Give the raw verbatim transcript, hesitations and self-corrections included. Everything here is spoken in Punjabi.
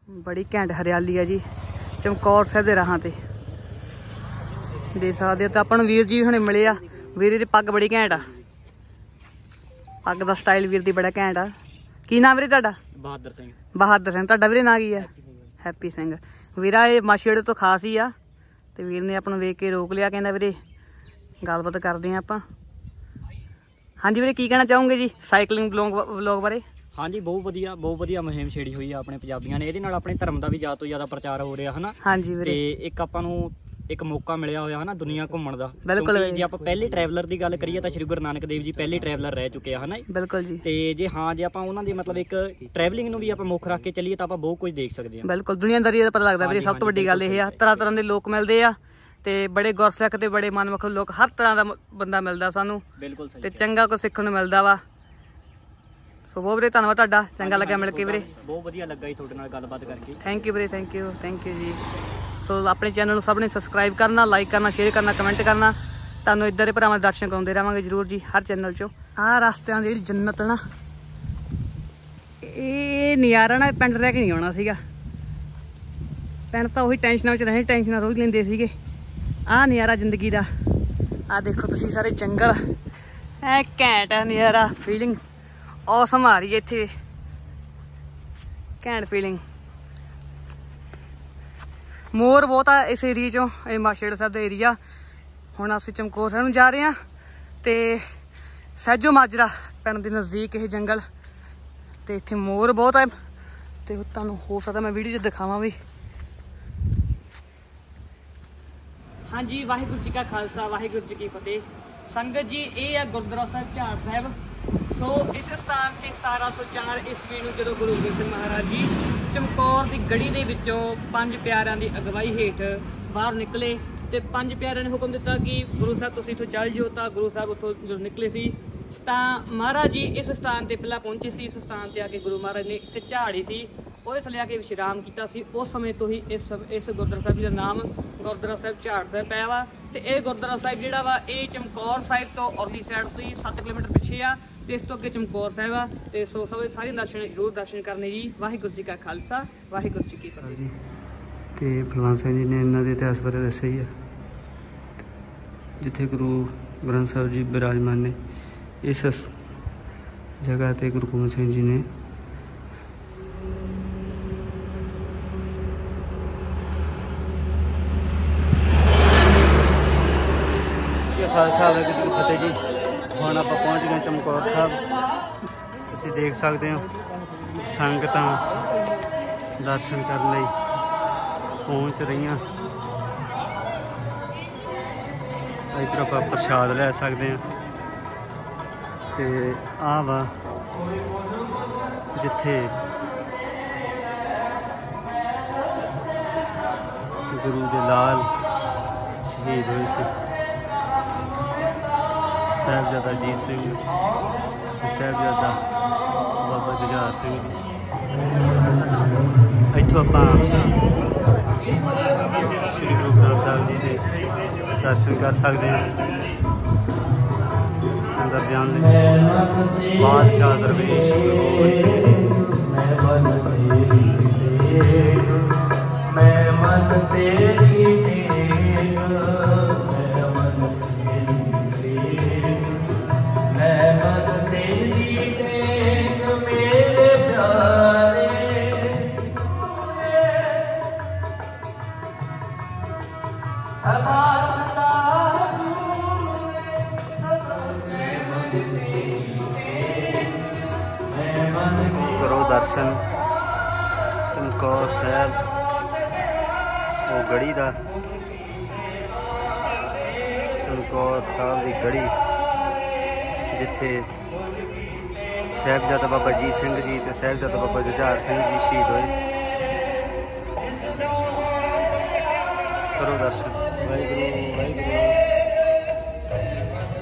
बड़ी घैंट हरियाली है जी चमकौर साहब के राहां ते देख सकते हो। तो अपन वीर जी हुणे मिले आ, वीर दी पग बड़ी घैंट आ, पग दा स्टाइल वीर दी बड़ा घैंट आ। की नाम वीरे तुहाडा? बहादुर सिंह। बहादुर सिंह। तुहाडा वीरे नाम की है? हैप्पी सिंह। वीरा ये माछेड़े तो खास ही आ ते वीर ने अपन वेख के रोक लिया, कहना वीरे गलबात करते हैं आपां। हाँ जी वीरे की कहना चाहोगे जी साइकलिंग व्लॉग व्लॉग बारे? हाँ जी बहुत वधिया बहुत वधिया मुहिम छेड़ी हुई है अपने पंजाबियों ने। ਇਹਦੇ ਨਾਲ ਆਪਣੇ ਧਰਮ ਦਾ ਵੀ ਜ਼ਿਆਦਾ ਤੋਂ ਜ਼ਿਆਦਾ ਪ੍ਰਚਾਰ ਹੋ ਰਿਹਾ ਹਨਾ। हाँ जी वीरे। ਤੇ ਇੱਕ ਆਪਾਂ ਨੂੰ ਇੱਕ ਮੌਕਾ ਮਿਲਿਆ ਹੋਇਆ ਹਨਾ ਦੁਨੀਆ ਘੁੰਮਣ ਦਾ। ਬਿਲਕੁਲ। ਜੇ ਆਪਾਂ ਪਹਿਲੇ ਟਰੈਵਲਰ ਦੀ ਗੱਲ ਕਰੀਏ ਤਾਂ ਸ਼੍ਰੀ ਗੁਰੂ ਨਾਨਕ ਦੇਵ ਜੀ ਪਹਿਲੇ ਟਰੈਵਲਰ ਰਹਿ ਚੁੱਕੇ ਆ ਹਨਾ। ਬਿਲਕੁਲ ਜੀ। ਤੇ ਜੇ ਹਾਂ ਜੇ ਆਪਾਂ ਉਹਨਾਂ ਦੀ ਮਤਲਬ ਇੱਕ ਟਰੈਵਲਿੰਗ ਨੂੰ ਵੀ ਆਪਾਂ ਮੁੱਖ ਰੱਖ ਕੇ ਚੱਲੀਏ ਤਾਂ ਆਪਾਂ ਬਹੁਤ ਕੁਝ ਦੇਖ ਸਕਦੇ ਹਾਂ। ਬਿਲਕੁਲ ਦੁਨੀਆਦਾਰੀ ਦਾ ਪਤਾ ਲੱਗਦਾ ਵੀਰੇ। ਸਭ ਤੋਂ ਵੱਡੀ ਗੱਲ ਇਹ ਆ ਤਰ੍ਹਾਂ ਤਰ੍ਹਾਂ ਦੇ ਲੋਕ ਮਿਲਦੇ ਆ ਤੇ ਬੜੇ ਗੁਰਸਿੱਖ ਤੇ ਬੜੇ ਮਨਮੁਖ ਲੋਕ, ਹਰ ਤਰ੍ਹਾਂ ਦਾ ਬੰਦਾ ਮਿਲਦਾ ਸਾਨੂੰ। ਬਿਲਕੁਲ ਸਹੀ ਤੇ ਚੰਗਾ ਕੁਝ ਸਿੱਖਣ ਨੂੰ ਮਿਲਦਾ ਵਾ। ਸੋ ਬਹੁਤ ਵੀਰੇ ਧੰਨਵਾਦ ਤੁਹਾਡਾ, ਚੰਗਾ ਲੱਗਿਆ ਮਿਲ ਕੇ ਵੀਰੇ। ਬਹੁਤ ਵਧੀਆ ਲੱਗਾ ਜੀ ਤੁਹਾਡੇ ਨਾਲ ਗੱਲਬਾਤ ਕਰਕੇ। ਥੈਂਕ ਯੂ ਵੀਰੇ, ਥੈਂਕ ਯੂ ਥੈਂਕ ਯੂ ਜੀ। ਸੋ ਆਪਣੇ ਚੈਨਲ ਨੂੰ ਸਭ ਨੇ ਸਬਸਕ੍ਰਾਈਬ ਕਰਨਾ, ਲਾਈਕ ਕਰਨਾ, ਸ਼ੇਅਰ ਕਰਨਾ, ਕਮੈਂਟ ਕਰਨਾ। ਤੁਹਾਨੂੰ ਇੱਧਰ ਦੇ ਭਰਾਵਾਂ ਦੇ ਦਰਸ਼ਨ ਕਰਾਉਂਦੇ ਰਹਾਂਗੇ ਜ਼ਰੂਰ ਜੀ ਹਰ ਚੈਨਲ 'ਚੋਂ। ਆਹ ਰਸਤਿਆਂ ਦੀ ਜਿਹੜੀ ਜੰਨਤ ਨਾ, ਇਹ ਨਜ਼ਾਰਾ ਨਾ ਪਿੰਡ ਰਹਿ ਕੇ ਨਹੀਂ ਆਉਣਾ ਸੀਗਾ। ਪਿੰਡ ਤਾਂ ਉਹੀ ਟੈਨਸ਼ਨਾਂ ਵਿੱਚ ਰਹੇ, ਟੈਨਸ਼ਨਾਂ ਰੋਜ਼ ਲੈਂਦੇ ਸੀਗੇ। ਆਹ ਨਜ਼ਾਰਾ ਜ਼ਿੰਦਗੀ ਦਾ, ਆਹ ਦੇਖੋ ਤੁਸੀਂ ਸਾਰੇ ਜੰਗਲ, ਐ ਘੈਂਟ ਆ ਨਜ਼ਾਰਾ, ਫੀਲਿੰਗ ਔਸਮ ਆ ਰਹੀ ਹੈ ਇੱਥੇ, ਘੈਂਟ ਫੀਲਿੰਗ। ਮੋਰ ਬਹੁਤ ਆ ਇਸ ਏਰੀਏ 'ਚੋਂ, ਇਹ ਮਾਛੇੜ ਸਾਹਿਬ ਦਾ ਏਰੀਆ। ਹੁਣ ਅਸੀਂ ਚਮਕੌਰ ਸਾਹਿਬ ਨੂੰ ਜਾ ਰਹੇ ਹਾਂ ਤੇ ਸਹਿਜੋ ਮਾਜਰਾ ਪਿੰਡ ਦੇ ਨਜ਼ਦੀਕ ਇਹ ਜੰਗਲ, ਤੇ ਇੱਥੇ ਮੋਰ ਬਹੁਤ ਹੈ ਤੇ ਤੁਹਾਨੂੰ ਹੋ ਸਕਦਾ ਮੈਂ ਵੀਡੀਓ 'ਚ ਦਿਖਾਵਾਂ ਵੀ। ਹਾਂਜੀ ਵਾਹਿਗੁਰੂ ਜੀ ਕਾ ਖਾਲਸਾ ਵਾਹਿਗੁਰੂ ਜੀ ਕੀ ਫਤਿਹ। ਸੰਗਤ ਜੀ ਇਹ ਹੈ ਗੁਰਦੁਆਰਾ ਸਾਹਿਬ ਝਾੜ ਸਾਹਿਬ। ਸੋ ਇਸ ਸਥਾਨ ਤੇ ਸਤਾਰਾਂ ਸੌ ਚਾਰ ਈਸਵੀ ਨੂੰ ਜਦੋਂ ਗੁਰੂ ਗੋਬਿੰਦ ਸਿੰਘ ਮਹਾਰਾਜ ਜੀ ਚਮਕੌਰ ਦੀ ਗੜੀ ਦੇ ਵਿੱਚੋਂ ਪੰਜ ਪਿਆਰਿਆਂ ਦੀ ਅਗਵਾਈ ਹੇਠ ਬਾਹਰ ਨਿਕਲੇ ਤੇ ਪੰਜ ਪਿਆਰਿਆਂ ਨੇ ਹੁਕਮ ਦਿੱਤਾ ਕਿ ਗੁਰੂ ਸਾਹਿਬ ਤੁਸੀਂ ਇੱਥੋਂ ਚੱਲ ਜਾਓ। ਤਾਂ ਗੁਰੂ ਸਾਹਿਬ ਉੱਥੋਂ ਜਦੋਂ ਨਿਕਲੇ ਸੀ ਤਾਂ ਮਹਾਰਾਜ ਜੀ ਇਸ ਸਥਾਨ ਤੇ ਪਹਿਲਾਂ ਪਹੁੰਚੇ ਸੀ। ਇਸ ਸਥਾਨ ਤੇ ਆ ਕੇ ਗੁਰੂ ਮਹਾਰਾਜ ਨੇ ਇੱਥੇ ਝਾੜੀ ਸੀ, ਉਹਦੇ ਥੱਲੇ ਆ ਕੇ ਵਿਸ਼ਰਾਮ ਕੀਤਾ ਸੀ। ਉਸ ਸਮੇਂ ਤੋਂ ਹੀ ਇਸ ਇਸ ਗੁਰਦੁਆਰਾ ਸਾਹਿਬ ਜੀ ਦਾ ਨਾਮ ਗੁਰਦੁਆਰਾ ਸਾਹਿਬ ਝਾੜ ਸਾਹਿਬ ਪਿਆ ਵਾ। ਤੇ ਇਹ ਗੁਰਦੁਆਰਾ ਸਾਹਿਬ ਜਿਹੜਾ ਵਾ ਇਹ ਚਮਕੌਰ ਸਾਹਿਬ ਤੋਂ ਔਰਲੀ ਸਾਈਡ ਤੋਂ ਹੀ ਸੱਤ ਕਿਲੋਮੀਟਰ ਪਿੱਛੇ ਆ ਤੇ ਇਸ ਤੋਂ ਅੱਗੇ ਚਮਕੌਰ ਸਾਹਿਬ ਆ। ਤੇ ਸੋ ਸਭ ਸਾਰੇ ਦਰਸ਼ਨ ਜ਼ਰੂਰ ਦਰਸ਼ਨ ਕਰਨੇ ਜੀ। ਵਾਹਿਗੁਰੂ ਜੀ ਕਾ ਖਾਲਸਾ ਵਾਹਿਗੁਰੂ ਜੀ ਕੀ ਫਤਿਹ ਜੀ। ਤੇ ਭਲਵਾਨ ਸਿੰਘ ਜੀ ਨੇ ਇਹਨਾਂ ਦੇ ਇਤਿਹਾਸ ਬਾਰੇ ਦੱਸਿਆ ਹੀ ਆ, ਜਿੱਥੇ ਗੁਰੂ ਗ੍ਰੰਥ ਸਾਹਿਬ ਜੀ ਬਿਰਾਜਮਾਨ ਨੇ। ਇਸ ਜਗ੍ਹਾ ਤੇ ਗੁਰੂ ਗੋਬਿੰਦ ਸਿੰਘ ਜੀ ਨੇ ਖਾਲਸਾ ਵਾਹਿਗੁਰੂ ਜੀ ਕੀ ਫਤਿਹ ਜੀ। ਹੁਣ ਆਪਾਂ ਪਹੁੰਚ ਗਏ ਚਮਕੌਰ ਸਾਹਿਬ। ਤੁਸੀਂ ਦੇਖ ਸਕਦੇ ਹੋ ਸੰਗਤਾਂ ਦਰਸ਼ਨ ਕਰਨ ਲਈ ਪਹੁੰਚ ਰਹੀਆਂ। ਇੱਧਰ ਆਪਾਂ ਪ੍ਰਸ਼ਾਦ ਲੈ ਸਕਦੇ ਹਾਂ ਤੇ ਆਹ ਵਾ ਜਿੱਥੇ ਗੁਰੂ ਦੇ ਲਾਲ ਸ਼ਹੀਦ ਹੋਏ ਸੀ, ਸਾਹਿਬਜ਼ਾਦਾ ਅਜੀਤ ਸਿੰਘ ਤੇ ਸਾਹਿਬਜ਼ਾਦਾ ਬਾਬਾ ਜੁਝਾਰ ਸਿੰਘ ਜੀ। ਇੱਥੋਂ ਆਪਾਂ ਸ਼੍ਰੀ ਗੁਰੂ ਗ੍ਰੰਥ ਸਾਹਿਬ ਜੀ ਦੇ ਦਰਸ਼ਨ ਕਰ ਸਕਦੇ ਹਾਂ। ਅੰਦਰ ਜਾਣ ਲਈ ਬਾਦਸ਼ਾਹ ਦਰਵੇਸ਼ ਗੁਰੂ ਗੋਬਿੰਦ ਸਿੰਘ ਜੀ। ਮੈਂ ਮਨ ਤੇਰੀ ਕਰੋ ਦਰਸ਼ਨ ਚਮਕੌਰ ਸਾਹਿਬ ਉਹ ਗੜੀ ਦਾ, ਚਮਕੌਰ ਸਾਹਿਬ ਦੀ ਗੜੀ ਜਿੱਥੇ ਸਾਹਿਬਜ਼ਾਦਾ ਬਾਬਾ ਅਜੀਤ ਸਿੰਘ ਜੀ ਤੇ ਸਾਹਿਬਜ਼ਾਦਾ ਬਾਬਾ ਜੁਝਾਰ ਸਿੰਘ ਜੀ ਸ਼ਹੀਦ ਹੋਏ। ਕਰੋ ਦਰਸ਼ਨ। ਵਾਹਿਗੁਰੂ ਵਾਹਿਗੁਰੂ।